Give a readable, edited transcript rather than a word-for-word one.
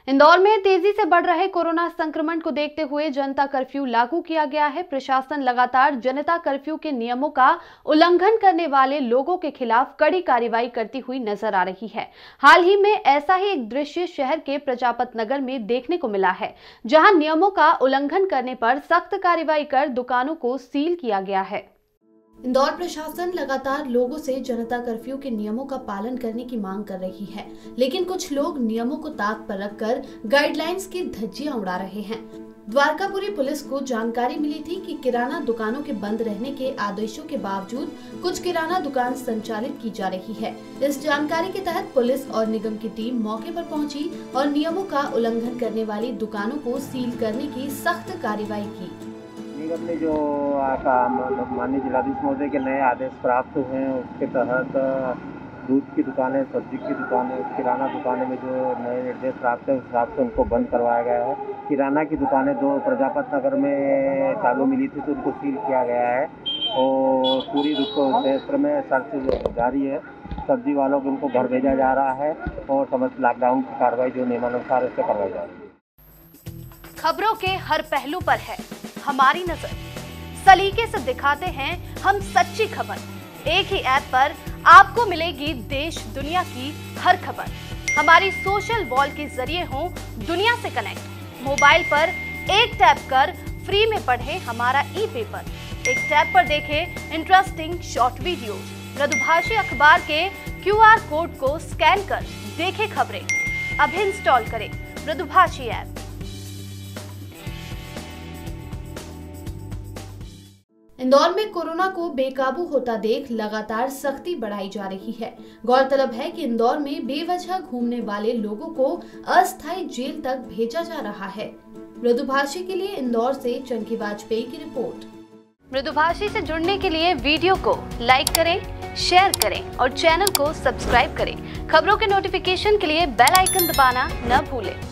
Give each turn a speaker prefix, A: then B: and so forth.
A: इंदौर में तेजी से बढ़ रहे कोरोना संक्रमण को देखते हुए जनता कर्फ्यू लागू किया गया है। प्रशासन लगातार जनता कर्फ्यू के नियमों का उल्लंघन करने वाले लोगों के खिलाफ कड़ी कार्रवाई करती हुई नजर आ रही है। हाल ही में ऐसा ही एक दृश्य शहर के प्रजापत नगर में देखने को मिला है, जहां नियमों का उल्लंघन करने पर सख्त कार्रवाई कर दुकानों को सील किया गया है। इंदौर प्रशासन लगातार लोगों से जनता कर्फ्यू के नियमों का पालन करने की मांग कर रही है, लेकिन कुछ लोग नियमों को ताक पर रखकर गाइडलाइंस की धज्जियां उड़ा रहे हैं। द्वारकापुरी पुलिस को जानकारी मिली थी कि किराना दुकानों के बंद रहने के आदेशों के बावजूद कुछ किराना दुकान संचालित की जा रही है। इस जानकारी के तहत पुलिस और निगम की टीम मौके पर पहुंची और नियमों का उल्लंघन करने वाली दुकानों को सील करने की सख्त कार्रवाई की।
B: निगम ने जो माननीय जिलाधीश महोदय के नए आदेश प्राप्त हुए हैं, उसके तहत दूध की दुकानें, सब्जी की दुकानें, किराना दुकानें में जो नए निर्देश प्राप्त है उस हिसाब से उनको बंद करवाया गया है। किराना की दुकानें 2 प्रजापत नगर में चालू मिली थी तो उनको सील किया गया है और पूरी क्षेत्र में सर्च जारी है। सब्जी वालों को उनको घर भेजा जा रहा है और समस्त लॉकडाउन की कार्रवाई जो नियमानुसार उससे करवाई जा रही है।
A: खबरों के हर पहलू पर है हमारी नजर, सलीके से दिखाते हैं हम सच्ची खबर। एक ही ऐप पर आपको मिलेगी देश दुनिया की हर खबर। हमारी सोशल वॉल के जरिए हो दुनिया से कनेक्ट। मोबाइल पर एक टैप कर फ्री में पढ़े हमारा ई-पेपर। एक टैप पर देखें इंटरेस्टिंग शॉर्ट वीडियोस। मृदुभाषी अखबार के QR कोड को स्कैन कर देखें खबरें। अभी इंस्टॉल करें मृदुभाषी ऐप। इंदौर में कोरोना को बेकाबू होता देख लगातार सख्ती बढ़ाई जा रही है। गौरतलब है कि इंदौर में बेवजह घूमने वाले लोगों को अस्थायी जेल तक भेजा जा रहा है। मृदुभाषी के लिए इंदौर से चंकी वाजपेयी की रिपोर्ट। मृदुभाषी से जुड़ने के लिए वीडियो को लाइक करें, शेयर करें और चैनल को सब्सक्राइब करें। खबरों के नोटिफिकेशन के लिए बेल आइकन दबाना न भूलें।